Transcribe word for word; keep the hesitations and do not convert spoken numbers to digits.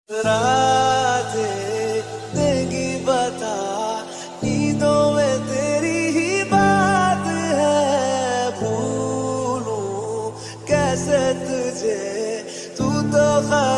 राधे देगी बता, नींदों में तेरी ही बात है। भूलूं कैसे तुझे, तू तो